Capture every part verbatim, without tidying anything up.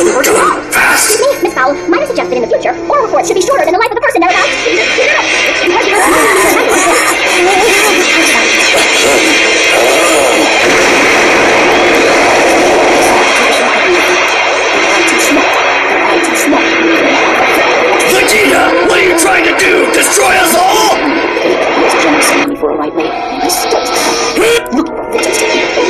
So darn fast! Excuse me, Miss Fowl, might have suggested in the future, oral reports should be shorter than the life of the person they're about. Vegeta, what are you trying to do? Destroy us all? It's jealousy me for a right man. He's still looking for vengeance.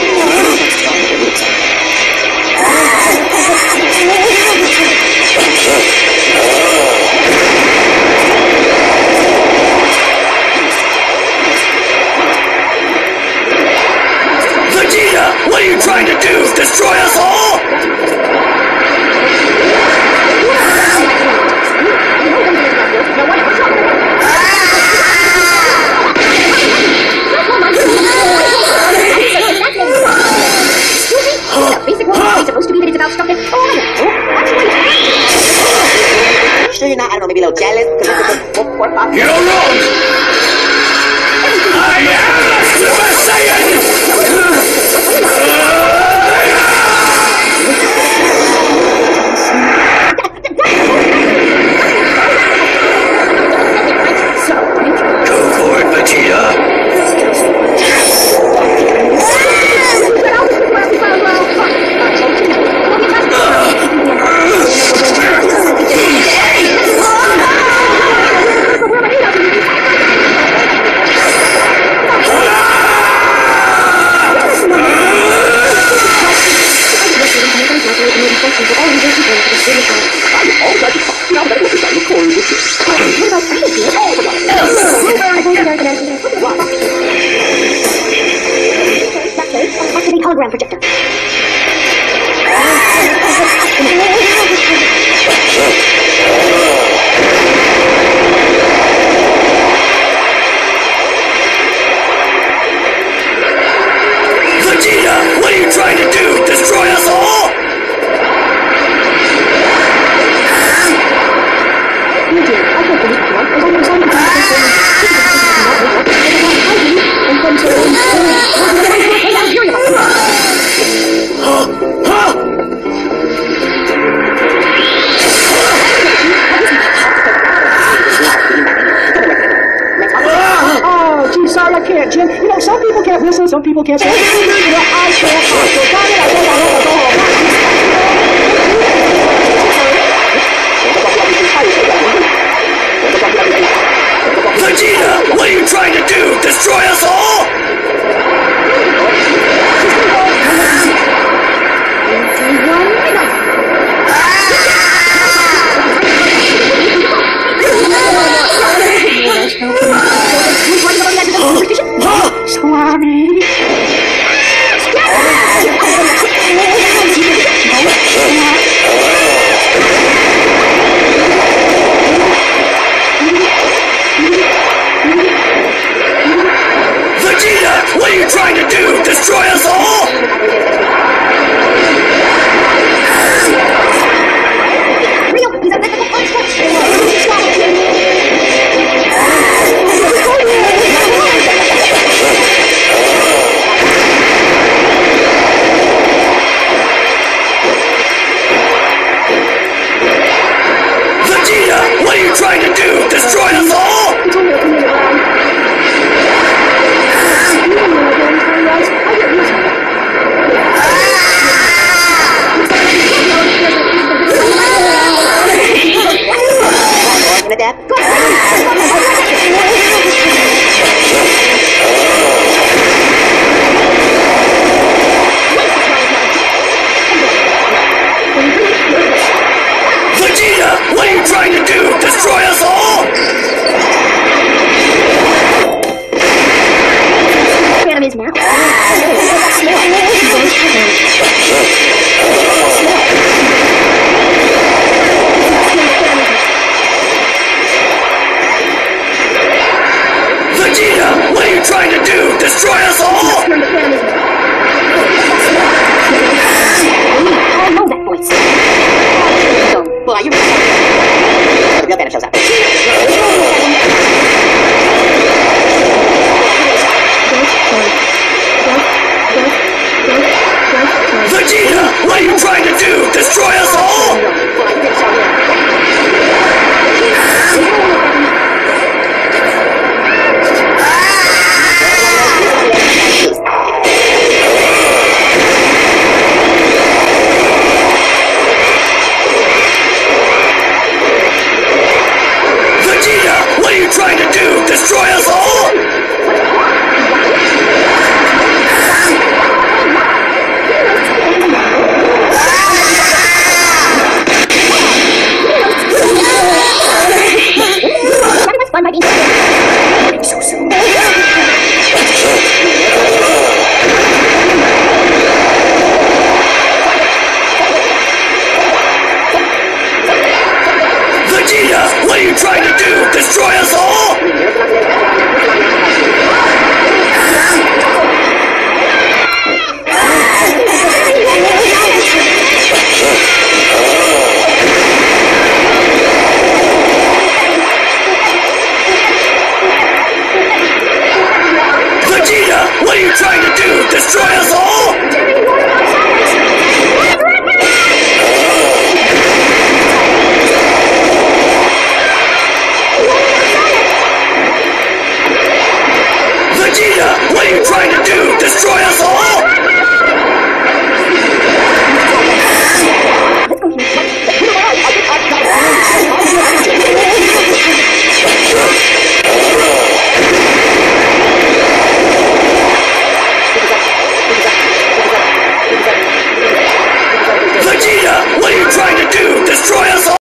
Vegeta, what are you trying to do? Destroy us all? Supposed to be that it's about stuff that oh, actually sure you're not, I don't know, maybe a little jealous because it's a poor pop. You're wrong! I am the Super Saiyan! Go for it, Vegeta! Activate hologram projector. Vegeta, what are you trying to do? Destroy us all? Oh, gee, sorry, I can't, Jim. You know, some people can't whistle, some people can't. You know, I can't. So darn it, I think I want to go home. Vegeta, what are you trying to do? Destroy us all? Swami. Vegeta, what are you trying to do? Destroy us all? Rio, he's a mythical monster. Vegeta, what are you trying to do? Destroy us all? Vegeta, what are you trying to do? Destroy us all? Phantom is now. Vegeta, what are you trying to do? Destroy us all? I know that voice. So, boy, you're the real Phantom shows up. Vegeta, what are you trying to do? Destroy us all? you trying to do? Destroy us all? Vegeta, what are you trying to do? Destroy us all? Vegeta, what are you trying to do? Destroy us all? Vegeta, what are you trying to do? Destroy us all?